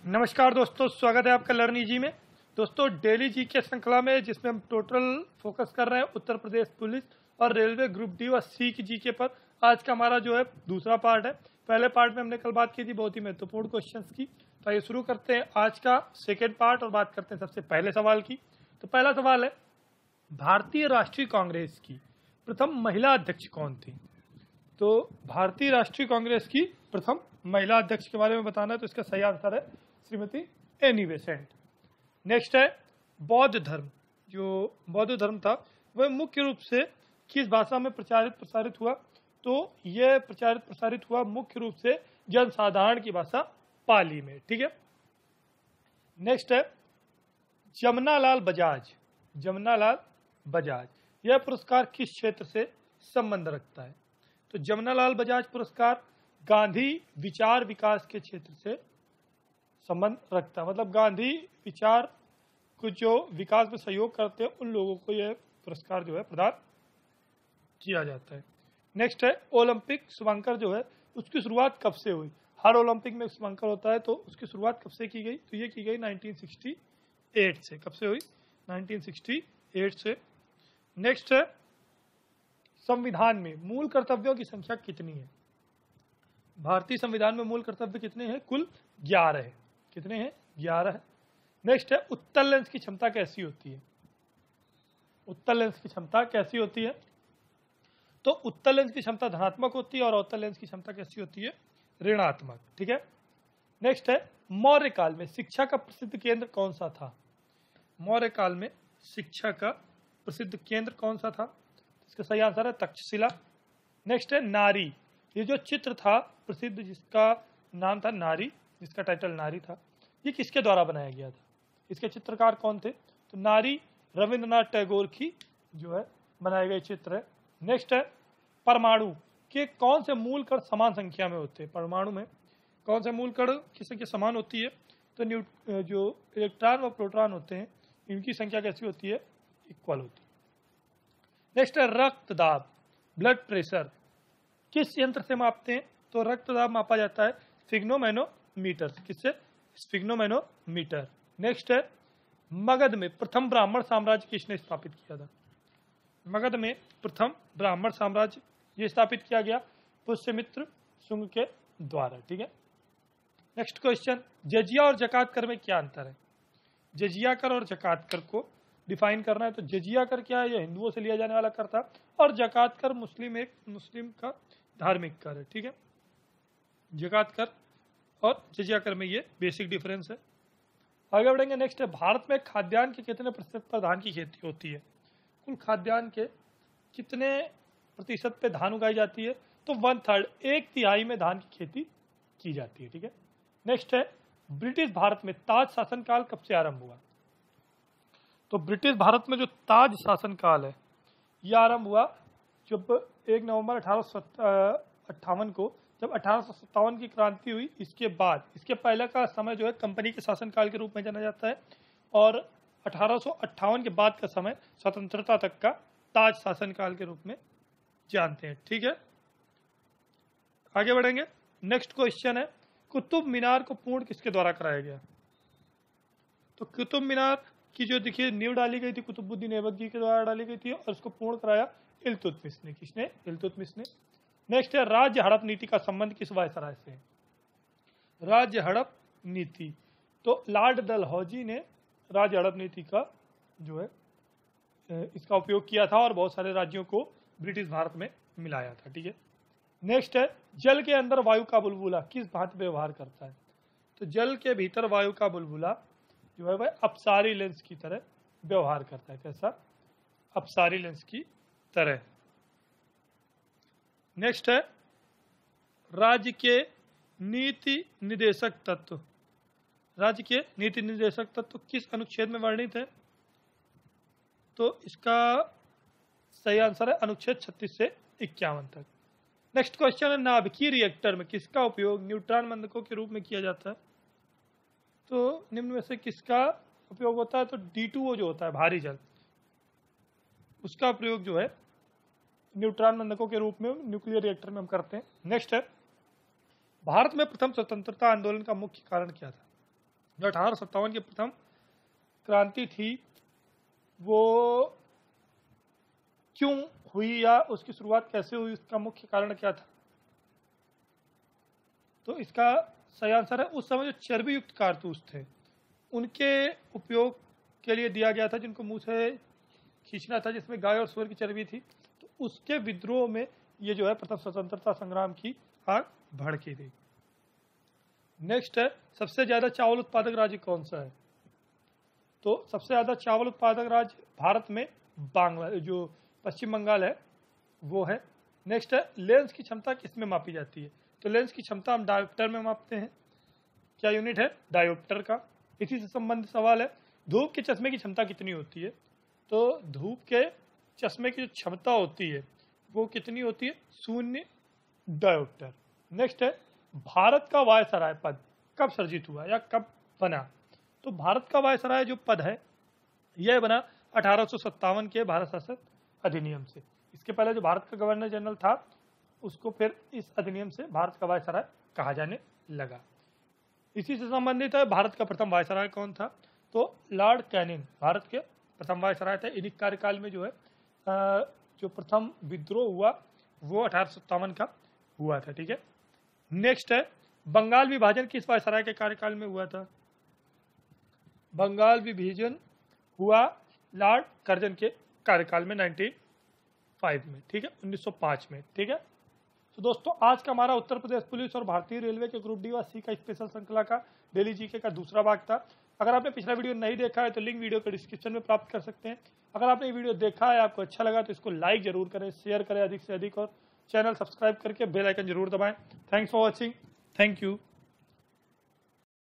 नमस्कार दोस्तों, स्वागत है आपका लर्न इजी में। दोस्तों, डेली जी के श्रृंखला में जिसमें हम टोटल फोकस कर रहे हैं उत्तर प्रदेश पुलिस और रेलवे ग्रुप डी और सी की जीके पर। आज का हमारा जो है दूसरा पार्ट है। पहले पार्ट में हमने कल बात की थी बहुत ही महत्वपूर्ण क्वेश्चंस की। तो आइए शुरू करते हैं आज का सेकेंड पार्ट और बात करते हैं सबसे पहले सवाल की। तो पहला सवाल है, भारतीय राष्ट्रीय कांग्रेस की प्रथम महिला अध्यक्ष कौन थी? तो भारतीय राष्ट्रीय कांग्रेस की प्रथम महिला अध्यक्ष के बारे में बताना है, तो इसका सही आंसर है श्रीमती एनी बेसेंट। नेक्स्ट है, बौद्ध धर्म। जो बौद्ध धर्म था वह मुख्य रूप से किस भाषा में प्रसारित हुआ? तो यह प्रसारित हुआ मुख्य रूप से जनसाधारण की भाषा पाली में। ठीक है। नेक्स्ट है, जमनालाल बजाज। जमनालाल बजाज, यह पुरस्कार किस क्षेत्र से संबंध रखता है? तो जमनालाल बजाज पुरस्कार गांधी विचार विकास के क्षेत्र से संबंध रखता है। मतलब गांधी विचार को जो विकास में सहयोग करते हैं उन लोगों को यह पुरस्कार जो है प्रदान किया जाता है। नेक्स्ट है, ओलंपिक शुभंकर जो है उसकी शुरुआत कब से हुई? हर ओलंपिक में शुभंकर होता है, तो उसकी शुरुआत कब से की गई? तो ये की गई 1968 से। कब से हुई? 1968 से। नेक्स्ट है, संविधान में मूल कर्तव्यों की संख्या कितनी है? भारतीय संविधान में मूल कर्तव्य कितने हैं? कुल 11 है। कितने हैं? 11 है। नेक्स्ट है, उत्तल लेंस की क्षमता कैसी होती है? उत्तल लेंस की क्षमता कैसी होती है? तो उत्तल लेंस की क्षमता धनात्मक होती है और अवतल लेंस की क्षमता कैसी होती है? ऋणात्मक। ठीक है। नेक्स्ट है, मौर्य काल में शिक्षा का प्रसिद्ध केंद्र कौन सा था? मौर्य काल में शिक्षा का प्रसिद्ध केंद्र कौन सा था? इसका सही आंसर है तक्षशिला। नेक्स्ट है, नारी। ये जो चित्र था प्रसिद्ध जिसका नाम था नारी, जिसका टाइटल नारी था, ये किसके द्वारा बनाया गया था? इसके चित्रकार कौन थे? तो नारी रविंद्रनाथ टैगोर की जो है बनाए गए चित्र है। नेक्स्ट है, परमाणु के कौन से मूल कण समान संख्या में होते हैं? परमाणु में कौन से मूल कण की संख्या समान होती है? तो जो इलेक्ट्रॉन और प्रोटॉन होते हैं इनकी संख्या कैसी होती है? इक्वल होती है। नेक्स्ट है, रक्तदाब, ब्लड प्रेशर किस यंत्र से मापते हैं? तो रक्तदाब मापा जाता है स्फिग्नोमेनोमीटर। किससे? स्फिग्नोमेनोमीटर। नेक्स्ट है, मगध में प्रथम ब्राह्मण साम्राज्य किसने स्थापित किया था? मगध में प्रथम ब्राह्मण साम्राज्य ये स्थापित किया गया पुष्यमित्र शुंग के द्वारा। ठीक है। नेक्स्ट क्वेश्चन, जजिया और जकात कर में क्या अंतर है? जजिया कर और जकात कर को डिफाइन करना है। तो जजिया कर क्या है? यह हिंदुओं से लिया जाने वाला कर था, और जकात कर मुस्लिम का धार्मिक कर है। ठीक है। जकात कर और जजिया कर में ये बेसिक डिफरेंस है। आगे बढ़ेंगे। नेक्स्ट है, भारत में खाद्यान्न के कितने प्रतिशत पर धान की खेती होती है? कुल खाद्यान्न के कितने प्रतिशत पे धान उगाई जाती है? तो 1/3, 1/3 में धान की खेती की जाती है। ठीक है। नेक्स्ट है, ब्रिटिश भारत में ताज शासनकाल कब से आरंभ हुआ? तो ब्रिटिश भारत में जो ताज शासनकाल है यह आरंभ हुआ जब 1 नवंबर 1858 को, जब 1857 की क्रांति हुई। इसके बाद, इसके पहले का समय जो है कंपनी के शासनकाल के रूप में जाना जाता है, और 1858 के बाद का समय स्वतंत्रता तक का ताज शासनकाल के रूप में जानते हैं। ठीक है। आगे बढ़ेंगे। नेक्स्ट क्वेश्चन है, कुतुब मीनार को पूर्ण किसके द्वारा कराया गया? तो कुतुब मीनार की जो देखिए नींव डाली गई थी कुतुबुद्दीन ऐबक जी के द्वारा डाली गई थी, और उसको पूर्ण कराया इल्तुतमिश ने। किसने? इल्तुतमिश ने। नेक्स्ट है, राज्य हड़प नीति का संबंध किस वायसराय से है? राज्य हड़प नीति, तो लॉर्ड डलहौजी ने राज्य हड़प नीति का जो है इसका उपयोग किया था और बहुत सारे राज्यों को ब्रिटिश भारत में मिलाया था। ठीक है। नेक्स्ट है, जल के अंदर वायु का बुलबुला किस भांति व्यवहार करता है? तो जल के भीतर वायु का बुलबुला जो है वह अपसारी लेंस की तरह व्यवहार करता है। कैसा? अपसारी लेंस की तरह। नेक्स्ट है, राज्य के नीति निर्देशक तत्व। राज्य के नीति निर्देशक तत्व किस अनुच्छेद में वर्णित है? तो इसका सही आंसर है अनुच्छेद 36 से 51 तक। नेक्स्ट क्वेश्चन है, नाभिकीय रिएक्टर में किसका उपयोग न्यूट्रॉन मंदकों के रूप में किया जाता है? तो निम्न में से किसका उपयोग होता है? तो D2O जो होता है भारी जल, उसका प्रयोग जो है न्यूट्रॉन मंदकों के रूप में न्यूक्लियर रिएक्टर में हम करते हैं। नेक्स्ट है, भारत में प्रथम स्वतंत्रता आंदोलन का मुख्य कारण क्या था? जो 1857 की प्रथम क्रांति थी वो क्यों हुई या उसकी शुरुआत कैसे हुई, उसका मुख्य कारण क्या था? तो इसका सही आंसर है उस समय जो चर्बी युक्त कारतूस थे उनके उपयोग के लिए दिया गया था, जिनको मुंह से खींचना था, जिसमें गाय और सूअर की चर्बी थी। तो उसके विद्रोह में ये जो है प्रथम स्वतंत्रता संग्राम की आग भड़की थी। नेक्स्ट है सबसे ज्यादा चावल उत्पादक राज्य कौन सा है? तो सबसे ज्यादा चावल उत्पादक राज्य भारत में बांग्ला जो पश्चिम बंगाल है वो है। नेक्स्ट है लेंस की क्षमता किस में मापी जाती है? तो लेंस की क्षमता हम डायोप्टर में मापते हैं। क्या यूनिट है? डायोप्टर का। इसी से संबंधित सवाल है धूप के चश्मे की क्षमता कितनी होती है? तो धूप के चश्मे की जो क्षमता होती है वो कितनी होती है? 0 डायोप्टर। नेक्स्ट है भारत का वायसराय पद कब सर्जित हुआ या कब बना? तो भारत का वायसराय जो पद है यह बना 1857 के भारत शासन अधिनियम से। इसके पहले जो भारत का गवर्नर जनरल था उसको फिर इस अधिनियम से भारत का वायसराय कहा जाने लगा। इसी से संबंधित है भारत का प्रथम वायसराय कौन था? तो लॉर्ड कैनिंग भारत के प्रथम वायसराय थे। इन्हीं कार्यकाल में जो है जो प्रथम विद्रोह हुआ वो 1857 का हुआ था। ठीक है। नेक्स्ट है बंगाल विभाजन किस वायसराय के कार्यकाल में हुआ था? बंगाल विभाजन हुआ लॉर्ड कर्जन के कार्यकाल में 1905 में। ठीक है, 1905 में। ठीक है। तो दोस्तों आज का हमारा उत्तर प्रदेश पुलिस और भारतीय रेलवे के ग्रुप डी व सी का स्पेशल श्रृंखला का डेली जीके का दूसरा भाग था। अगर आपने पिछला वीडियो नहीं देखा है तो लिंक वीडियो के डिस्क्रिप्शन में प्राप्त कर सकते हैं। अगर आपने वीडियो देखा है आपको अच्छा लगा तो इसको लाइक जरूर करें, शेयर करें अधिक से अधिक और चैनल सब्सक्राइब करके बेल आइकन जरूर दबाएं। Thanks for watching. Thank you.